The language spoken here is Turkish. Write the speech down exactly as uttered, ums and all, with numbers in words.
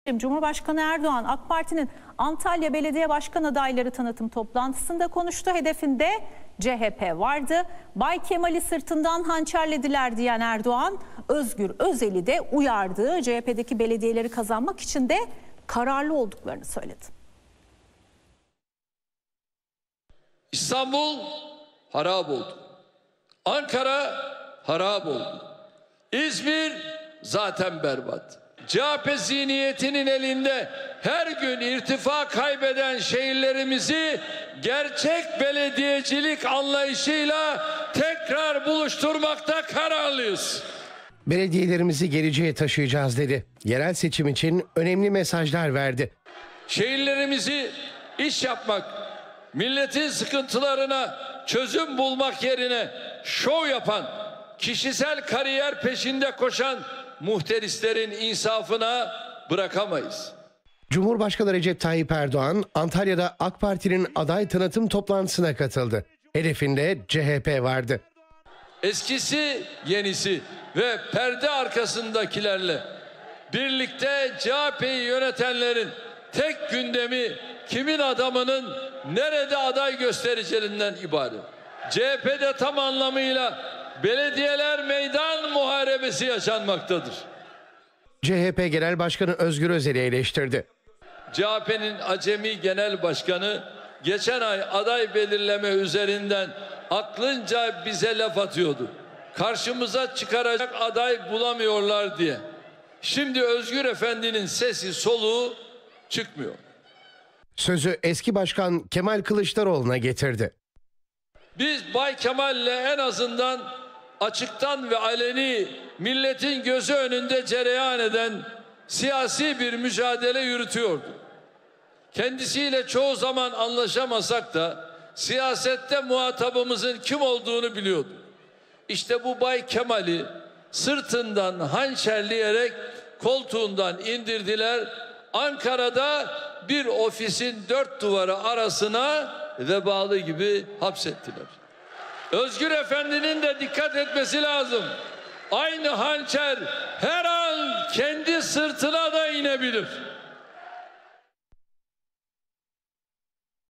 Cumhurbaşkanı Erdoğan, AK Parti'nin Antalya Belediye Başkan adayları tanıtım toplantısında konuştu. Hedefinde C H P vardı. Bay Kemal'i sırtından hançerlediler diyen Erdoğan, Özgür Özel'i de uyardığı C H P'deki belediyeleri kazanmak için de kararlı olduklarını söyledi. İstanbul harap oldu. Ankara harap oldu. İzmir zaten berbat. C H P zihniyetinin elinde her gün irtifa kaybeden şehirlerimizi gerçek belediyecilik anlayışıyla tekrar buluşturmakta kararlıyız. Belediyelerimizi geleceğe taşıyacağız dedi. Yerel seçim için önemli mesajlar verdi. Şehirlerimizi iş yapmak, milletin sıkıntılarına çözüm bulmak yerine şov yapan, kişisel kariyer peşinde koşan muhterislerin insafına bırakamayız. Cumhurbaşkanı Recep Tayyip Erdoğan, Antalya'da AK Parti'nin aday tanıtım toplantısına katıldı. Hedefinde C H P vardı. Eskisi, yenisi ve perde arkasındakilerle birlikte C H P'yi yönetenlerin tek gündemi kimin adamının nerede aday göstereceğinden ibaret. C H P'de tam anlamıyla belediyeler meydan muharebesi yaşanmaktadır. C H P Genel Başkanı Özgür Özel'i eleştirdi. C H P'nin acemi genel başkanı geçen ay aday belirleme üzerinden aklınca bize laf atıyordu. Karşımıza çıkaracak aday bulamıyorlar diye. Şimdi Özgür Efendi'nin sesi soluğu çıkmıyor. Sözü eski başkan Kemal Kılıçdaroğlu'na getirdi. Biz Bay Kemal'le en azından açıktan ve aleni milletin gözü önünde cereyan eden siyasi bir mücadele yürütüyordu. Kendisiyle çoğu zaman anlaşamasak da siyasette muhatabımızın kim olduğunu biliyordu. İşte bu Bay Kemal'i sırtından hançerleyerek koltuğundan indirdiler. Ankara'da bir ofisin dört duvarı arasına vebalı gibi hapsettiler. Özgür Efendi'nin de dikkat etmesi lazım. Aynı hançer her an kendi sırtına da inebilir.